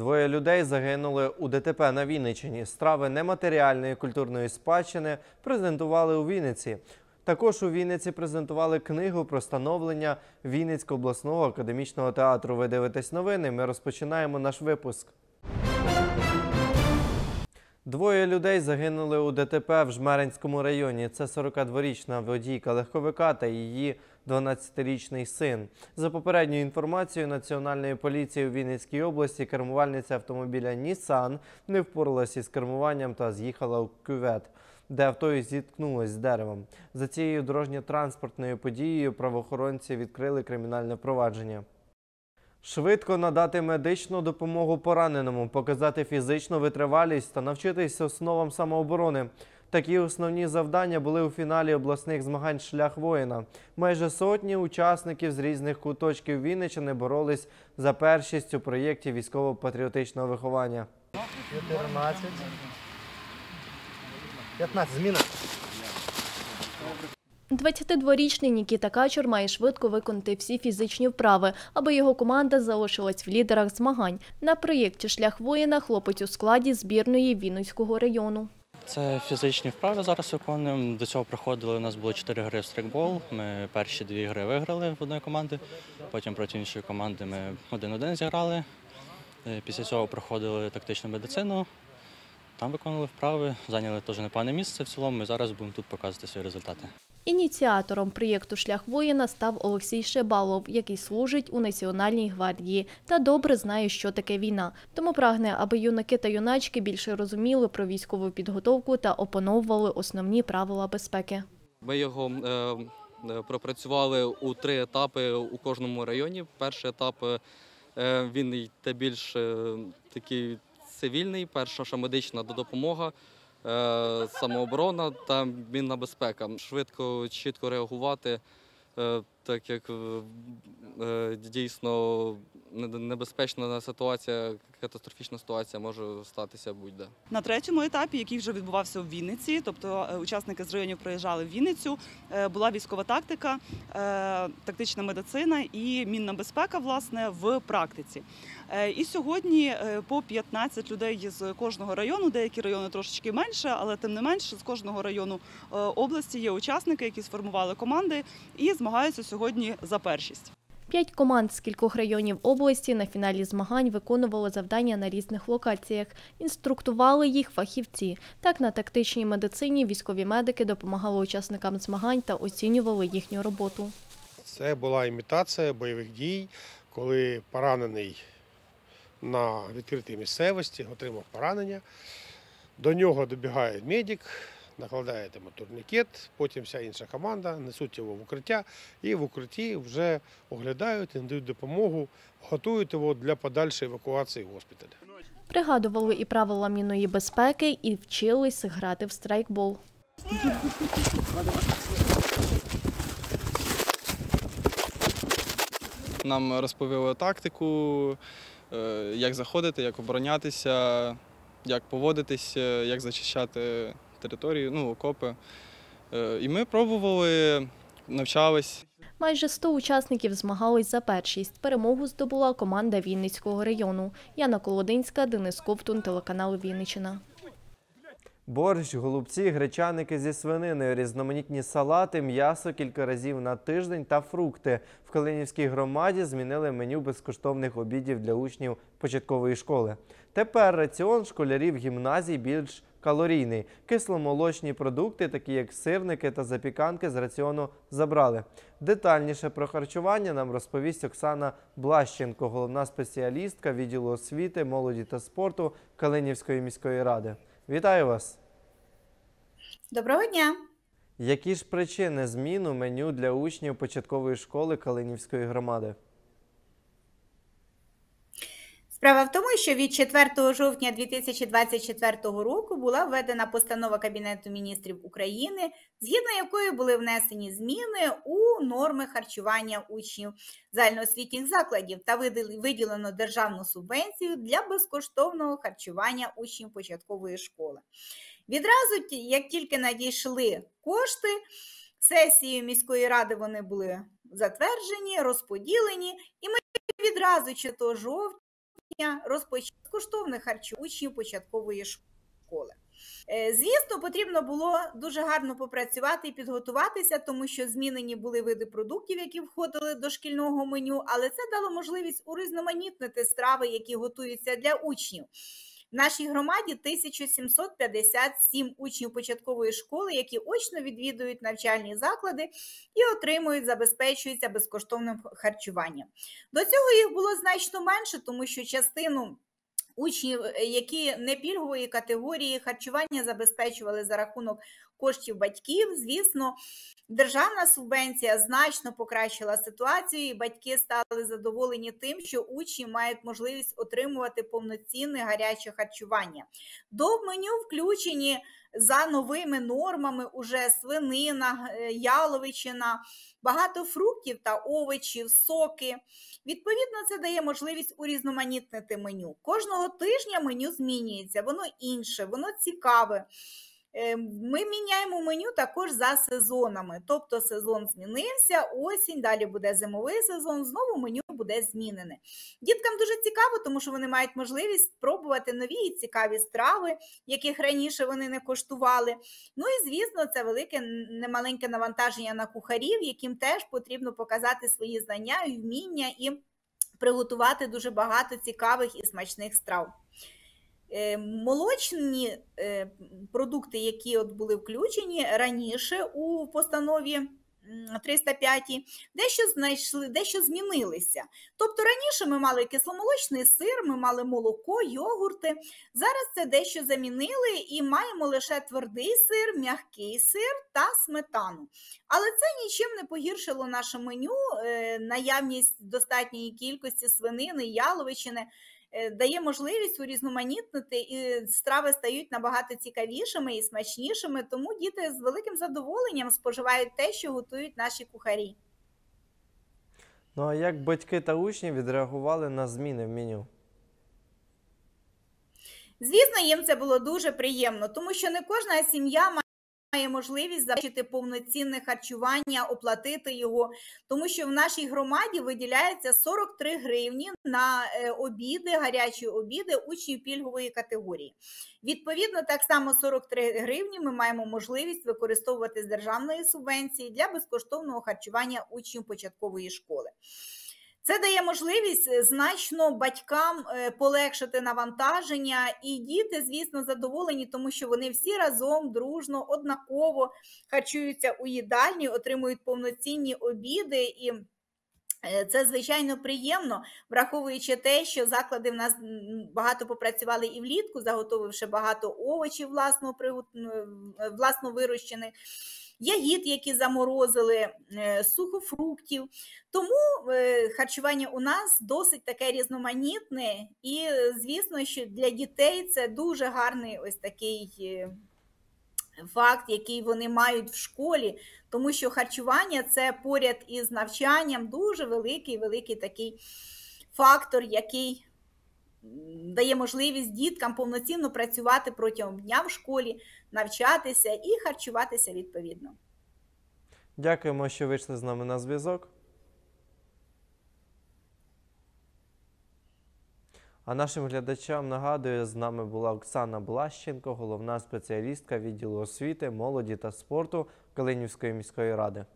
Двоє людей загинули у ДТП на Вінниччині. Страви нематеріальної культурної спадщини презентували у Вінниці. Також у Вінниці презентували книгу про становлення Вінницького обласного академічного театру. Ви дивитесь новини, ми розпочинаємо наш випуск. Двоє людей загинули у ДТП в Жмеринському районі. Це 42-річна водійка легковика та її 12-річний син. За попередньою інформацією Національної поліції у Вінницькій області, кермувальниця автомобіля «Нісан» не впоралася із кермуванням та з'їхала у кювет, де авто і зіткнулося з деревом. За цією дорожньо-транспортною подією правоохоронці відкрили кримінальне провадження. Швидко надати медичну допомогу пораненому, показати фізичну витривалість та навчитись основам самооборони. Такі основні завдання були у фіналі обласних змагань «Шлях воїна». Майже сотні учасників з різних куточків Вінниччини боролись за першість у проєкті військово-патріотичного виховання. 14, 15, зміна. 22-річний Нікіта Качур має швидко виконати всі фізичні вправи, аби його команда залишилась в лідерах змагань. На проєкті «Шлях воїна» хлопець у складі збірної Вінницького району. Це фізичні вправи зараз виконуємо. До цього проходили, у нас було 4 гри в стрейкбол. Ми перші 2 гри виграли в одної команди, потім проти іншої команди ми 1-1 зіграли. Після цього проходили тактичну медицину, там виконували вправи, зайняли теж непогане місце в цілому, і зараз будемо тут показувати свої результати. Ініціатором проєкту «Шлях воїна» став Олексій Шибалов, який служить у Національній гвардії та добре знає, що таке війна. Тому прагне, аби юнаки та юначки більше розуміли про військову підготовку та опановували основні правила безпеки. Ми його пропрацювали у 3 етапи у кожному районі. Перший етап він йде більш такий цивільний, перша медична допомога, самооборона та мінна безпека. Швидко, чітко реагувати, так як дійсно небезпечна ситуація, катастрофічна ситуація може статися будь-де. На 3-му етапі, який вже відбувався у Вінниці, тобто учасники з районів приїжджали в Вінницю, була військова тактика, тактична медицина і мінна безпека, власне, в практиці. І сьогодні по 15 людей з кожного району, деякі райони трошечки менше, але тим не менше з кожного району області є учасники, які сформували команди і змагаються сьогодні за першість. 5 команд з кількох районів області на фіналі змагань виконували завдання на різних локаціях. Інструктували їх фахівці. Так, на тактичній медицині військові медики допомагали учасникам змагань та оцінювали їхню роботу. Це була імітація бойових дій, коли поранений на відкритій місцевості отримав поранення. До нього добігає медик, накладає йому турнікет, потім вся інша команда несуть його в укриття і в укритті вже оглядають, надають допомогу, готують його для подальшої евакуації в госпіталь. Пригадували і правила мінної безпеки, і вчились грати в страйкбол. Нам розповіли тактику, як заходити, як оборонятися, як поводитися, як зачищати територію, окопи. І ми пробували, навчались. Майже 100 учасників змагались за першість. Перемогу здобула команда Вінницького району. Яна Колодинська, Денис Ковтун, телеканал Вінниччина. Борщ, голубці, гречаники зі свининою, різноманітні салати, м'ясо кілька разів на тиждень та фрукти. В Калинівській громаді змінили меню безкоштовних обідів для учнів початкової школи. Тепер раціон школярів гімназій більш калорійний. Кисломолочні продукти, такі як сирники та запіканки, з раціону забрали. Детальніше про харчування нам розповість Оксана Блащенко, головна спеціалістка відділу освіти, молоді та спорту Калинівської міської ради. Вітаю вас! Доброго дня! Які ж причини зміну меню для учнів початкової школи Калинівської громади? Справа в тому, що від 4 жовтня 2024 року була введена постанова Кабінету міністрів України, згідно якої були внесені зміни у норми харчування учнів загальноосвітніх закладів та виділено державну субвенцію для безкоштовного харчування учнів початкової школи. Відразу, як тільки надійшли кошти, сесією міської ради вони були затверджені, розподілені, і ми відразу 4 жовтня розпочав безкоштовне харчування учнів початкової школи. Звісно, потрібно було дуже гарно попрацювати і підготуватися, тому що змінені були види продуктів, які входили до шкільного меню, але це дало можливість урізноманітнити страви, які готуються для учнів. В нашій громаді 1757 учнів початкової школи, які очно відвідують навчальні заклади і забезпечуються безкоштовним харчуванням. До цього їх було значно менше, тому що частину учнів, які не пільгової категорії, харчування забезпечували за рахунок коштів батьків. Звісно, державна субвенція значно покращила ситуацію, і батьки стали задоволені тим, що учні мають можливість отримувати повноцінне гаряче харчування. До меню включені за новими нормами уже свинина, яловичина, багато фруктів та овочів, соки. Відповідно, це дає можливість урізноманітнити меню. Кожного тижня меню змінюється, воно інше, воно цікаве. Ми міняємо меню також за сезонами, тобто сезон змінився, осінь, далі буде зимовий сезон, знову меню буде змінене. Діткам дуже цікаво, тому що вони мають можливість спробувати нові і цікаві страви, яких раніше вони не коштували. Ну і, звісно, це велике, немаленьке навантаження на кухарів, яким теж потрібно показати свої знання і вміння і приготувати дуже багато цікавих і смачних страв. Молочні продукти, які були включені раніше у постанові 305, дещо змінилися. Тобто раніше ми мали кисломолочний сир, ми мали молоко, йогурти. Зараз це дещо замінили і маємо лише твердий сир, м'який сир та сметану. Але це нічим не погіршило наше меню, наявність достатньої кількості свинини, яловичини дає можливість урізноманітнити, і страви стають набагато цікавішими і смачнішими, тому діти з великим задоволенням споживають те, що готують наші кухарі. Ну а як батьки та учні відреагували на зміни в меню? Звісно, їм це було дуже приємно, тому що не кожна сім'я має можливість забезпечити повноцінне харчування, оплатити його, тому що в нашій громаді виділяється 43 гривні на обіди, гарячі обіди учнів пільгової категорії. Відповідно, так само 43 гривні ми маємо можливість використовувати з державної субвенції для безкоштовного харчування учнів початкової школи. Це дає можливість значно батькам полегшити навантаження, і діти, звісно, задоволені, тому що вони всі разом, дружно, однаково харчуються у їдальні, отримують повноцінні обіди, і це, звичайно, приємно, враховуючи те, що заклади в нас багато попрацювали і влітку, заготовивши багато овочів власно вирощених, ягід, які заморозили, сухофруктів. Тому харчування у нас досить таке різноманітне і, звісно, що для дітей це дуже гарний ось такий факт, який вони мають в школі, тому що харчування – це поряд із навчанням дуже великий такий фактор, який дає можливість діткам повноцінно працювати протягом дня в школі, навчатися і харчуватися відповідно. Дякуємо, що вийшли з нами на зв'язок. А нашим глядачам нагадую, з нами була Оксана Блащенко, головна спеціалістка відділу освіти, молоді та спорту Калинівської міської ради.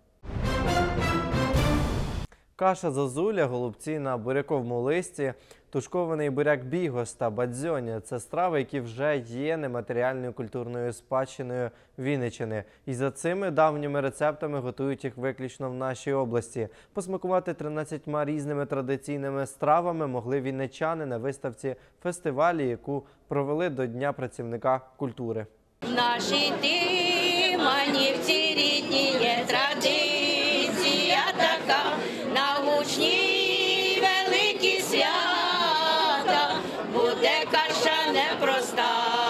Каша зозуля, голубці на буряковому листі, тушкований буряк бігос та бадзьоня – це страви, які вже є нематеріальною культурною спадщиною Вінниччини. І за цими давніми рецептами готують їх виключно в нашій області. Посмакувати 13 різними традиційними стравами могли вінничани на виставці фестивалі, яку провели до Дня працівника культури. Наші Тиманівці рідні є традиція така, на гучні великі свята, буде каша непроста.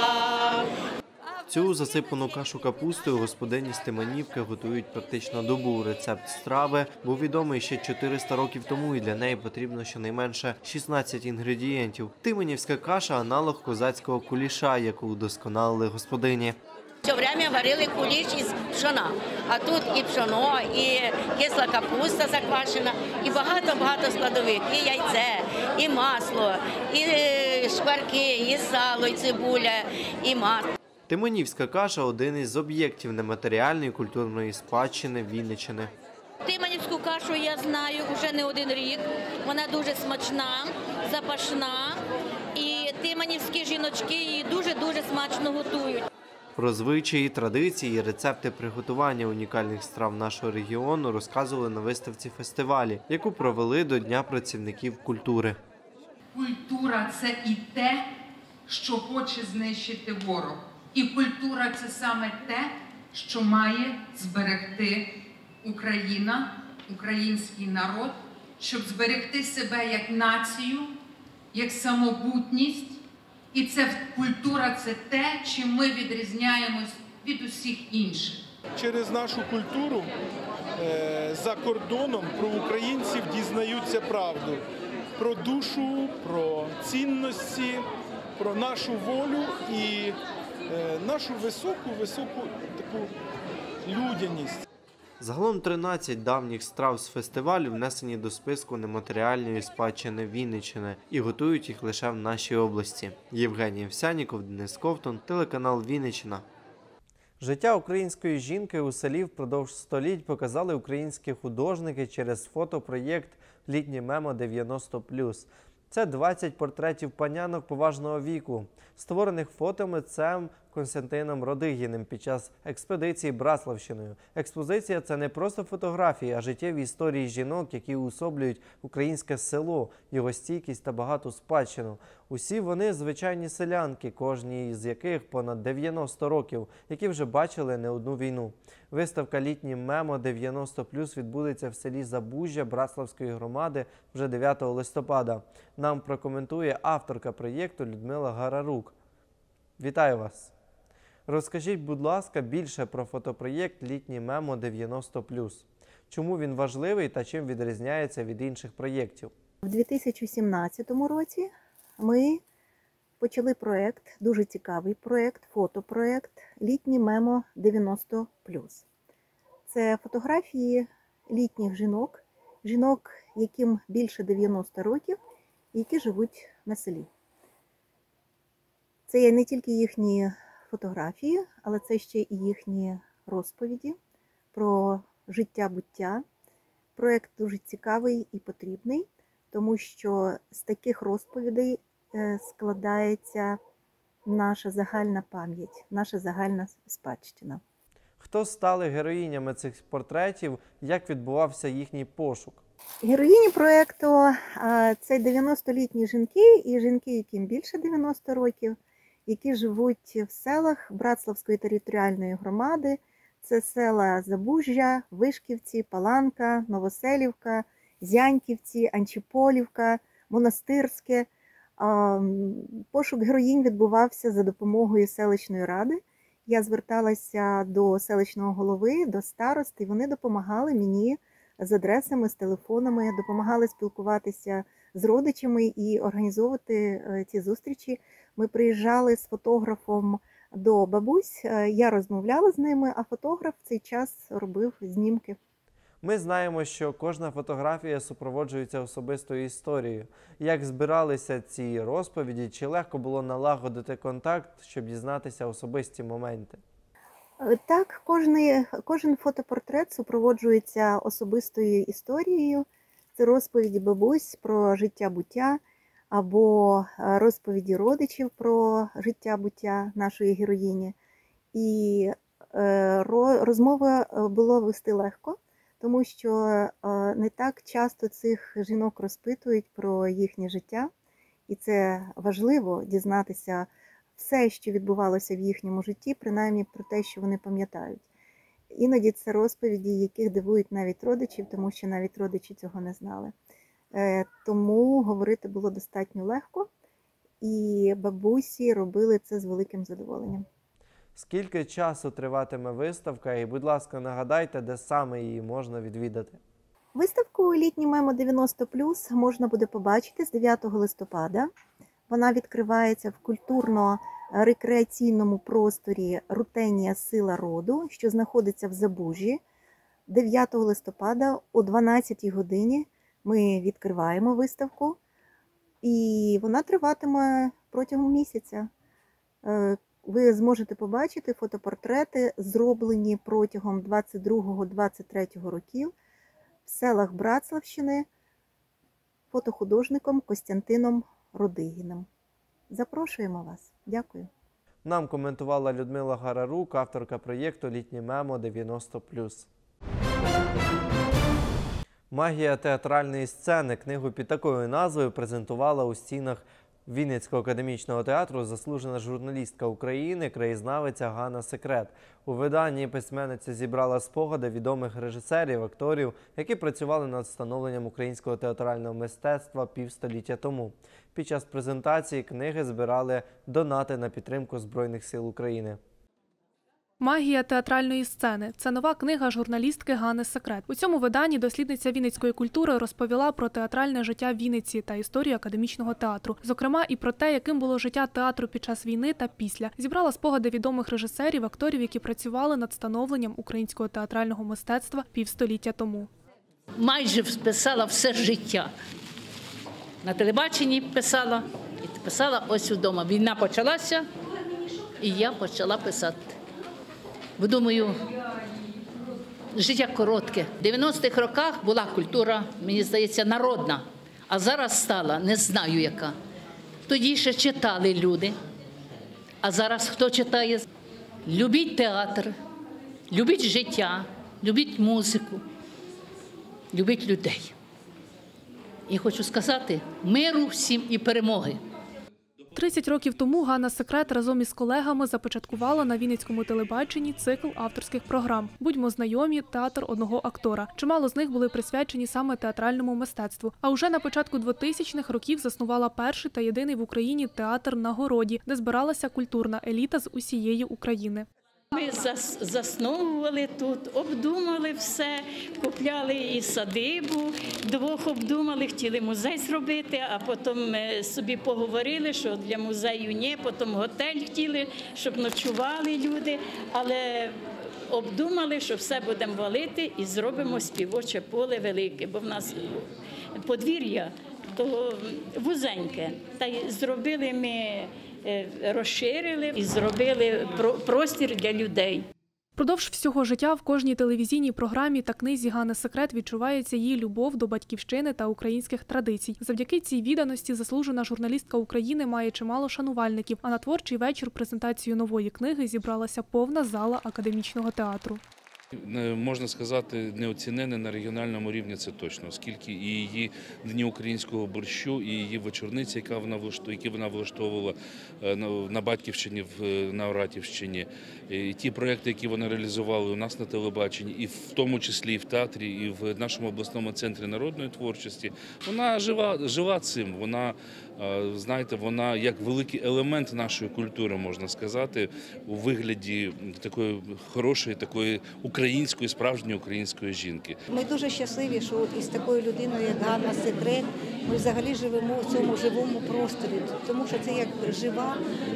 Цю засипану кашу капустою господині з Тиманівки готують практично добу. Рецепт страви був відомий ще 400 років тому, і для неї потрібно щонайменше 16 інгредієнтів. Тиманівська каша – аналог козацького куліша, яку удосконалили господині. Все время варили куліш із пшона. А тут і пшоно, і кисла капуста заквашена, і багато-багато складових. І яйце, і масло, і шкварки, і сало, і цибуля, і масло. Тимонівська каша – один із об'єктів нематеріальної культурної спадщини Вінниччини. Тимонівську кашу я знаю вже не один рік. Вона дуже смачна, запашна. І тимонівські жіночки її дуже-дуже смачно готують. Про звичаї, традиції і рецепти приготування унікальних страв нашого регіону розказували на виставці фестивалі, яку провели до Дня працівників культури. Культура – це і те, що хоче знищити ворог. І культура – це саме те, що має зберегти Україна, український народ, щоб зберегти себе як націю, як самобутність. І це культура – це те, чим ми відрізняємось від усіх інших. Через нашу культуру за кордоном про українців дізнаються правду. Про душу, про цінності, про нашу волю і нашу високу таку людяність. Загалом 13 давніх страв з фестивалю внесені до списку нематеріальної спадщини Вінниччини і готують їх лише в нашій області. Євгеній Овсянніков, Денис Ковтун, телеканал Вінниччина. Життя української жінки у селі впродовж століть показали українські художники через фотопроєкт «Літнє мемо 90+». Це 20 портретів панянок поважного віку, створених фотомитцем Костянтином Родигіним під час експедиції Братславщиною. Експозиція – це не просто фотографії, а життєві історії жінок, які уособлюють українське село, його стійкість та багату спадщину. Усі вони – звичайні селянки, кожній з яких понад 90 років, які вже бачили не одну війну. Виставка «Літнє мемо 90+» відбудеться в селі Забужжя Братславської громади вже 9 листопада. Нам прокоментує авторка проєкту Людмила Гарарук. Вітаю вас! Розкажіть, будь ласка, більше про фотопроєкт «Літнє мемо 90+». Чому він важливий та чим відрізняється від інших проєктів? У 2017 році ми почали проєкт, дуже цікавий проєкт, фотопроєкт «Літнє мемо 90+». Це фотографії літніх жінок, жінок, яким більше 90 років, які живуть на селі. Це є не тільки їхні фотографії, але це ще і їхні розповіді про життя-буття. Проєкт дуже цікавий і потрібний, тому що з таких розповідей складається наша загальна пам'ять, наша загальна спадщина. Хто стали героїнями цих портретів, як відбувався їхній пошук? Героїні проєкту – це 90-літні жінки і жінки, яким більше 90 років, які живуть в селах Братславської територіальної громади. Це села Забужжя, Вишківці, Паланка, Новоселівка, Зяньківці, Анчіполівка, Монастирське. Пошук героїнь відбувався за допомогою селищної ради. Я зверталася до селищного голови, до старост, і вони допомагали мені з адресами, з телефонами, допомагали спілкуватися з родичами і організовувати ці зустрічі. Ми приїжджали з фотографом до бабусь, я розмовляла з ними, а фотограф в цей час робив знімки. Ми знаємо, що кожна фотографія супроводжується особистою історією. Як збиралися ці розповіді, чи легко було налагодити контакт, щоб дізнатися особисті моменти? Так, кожен фотопортрет супроводжується особистою історією. Це розповіді бабусь про життя-буття або розповіді родичів про життя-буття нашої героїні. І розмови було вести легко, тому що не так часто цих жінок розпитують про їхнє життя. І це важливо дізнатися все, що відбувалося в їхньому житті, принаймні про те, що вони пам'ятають. Іноді це розповіді, яких дивують навіть родичів, тому що навіть родичі цього не знали. Тому говорити було достатньо легко, і бабусі робили це з великим задоволенням. Скільки часу триватиме виставка? І, будь ласка, нагадайте, де саме її можна відвідати? Виставку «Літнє мемо 90+» можна буде побачити з 9 листопада Вона відкривається в культурно-рекреаційному просторі «Рутенія. Сила роду», що знаходиться в Забужі. 9 листопада о 12 годині ми відкриваємо виставку, і вона триватиме протягом місяця. Ви зможете побачити фотопортрети, зроблені протягом 22-23 років в селах Братславщини фотохудожником Костянтином Родигіним. Запрошуємо вас. Дякую. Нам коментувала Людмила Гарарук, авторка проєкту «Літнє мемо 90+». Магія театральної сцени. Книгу під такою назвою презентувала у стінах Вінницького академічного театру заслужена журналістка України, краєзнавиця Ганна Секрет. У виданні письменниця зібрала спогади відомих режисерів, акторів, які працювали над становленням українського театрального мистецтва півстоліття тому. Під час презентації книги збирали донати на підтримку Збройних сил України. «Магія театральної сцени» – це нова книга журналістки Ганни Секрет. У цьому виданні дослідниця вінницької культури розповіла про театральне життя Вінниці та історію академічного театру. Зокрема, і про те, яким було життя театру під час війни та після. Зібрала спогади відомих режисерів, акторів, які працювали над становленням українського театрального мистецтва півстоліття тому. Майже писала все життя. На телебаченні писала, і писала ось вдома. Війна почалася, і я почала писати. Бо думаю, життя коротке. В 90-х роках була культура, мені здається, народна, а зараз стала, не знаю яка. Тоді ще читали люди, а зараз хто читає? Любіть театр, любіть життя, любіть музику, любіть людей. І хочу сказати, миру всім і перемоги. 30 років тому Ганна Секрет разом із колегами започаткувала на Вінницькому телебаченні цикл авторських програм «Будьмо знайомі. Театр одного актора». Чимало з них були присвячені саме театральному мистецтву. А уже на початку 2000-х років заснувала перший та єдиний в Україні театр на Городі, де збиралася культурна еліта з усієї України. Ми засновували тут, обдумали все, купляли і садибу, двох обдумали, хотіли музей зробити, а потім собі поговорили, що для музею ні, потім готель хотіли, щоб ночували люди, але обдумали, що все будемо валити і зробимо співоче поле велике, бо в нас подвір'я то вузеньке, та й зробили ми, розширили і зробили простір для людей. Впродовж всього життя в кожній телевізійній програмі та книзі Ганни Секрет відчувається її любов до батьківщини та українських традицій. Завдяки цій відданості заслужена журналістка України має чимало шанувальників, а на творчий вечір презентацію нової книги зібралася повна зала академічного театру. Можна сказати, неоцінене на регіональному рівні, це точно, оскільки і її Дні українського борщу, і її вечорниці, які вона влаштовувала на Батьківщині, на Оратівщині, і ті проекти, які вона реалізувала у нас на телебаченні, і в тому числі і в театрі, і в нашому обласному центрі народної творчості, вона жила цим, вона, знаєте, вона як великий елемент нашої культури, можна сказати, у вигляді такої хорошої, такої української, справжньої української жінки. Ми дуже щасливі, що із такою людиною, як Ганна Секрет, ми взагалі живемо в цьому живому просторі, тому що це як жива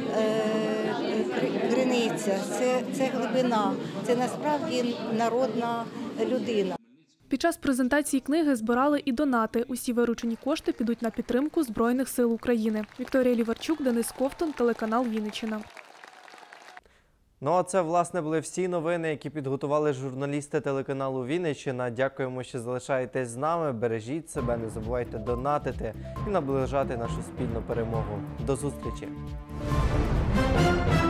криниця, це глибина, це насправді народна людина. Під час презентації книги збирали і донати. Усі виручені кошти підуть на підтримку Збройних сил України. Вікторія Ліварчук, Денис Ковтун, телеканал Вінниччина. Ну а це, власне, були всі новини, які підготували журналісти телеканалу Вінниччина. Дякуємо, що залишаєтесь з нами. Бережіть себе, не забувайте донатити і наближати нашу спільну перемогу. До зустрічі!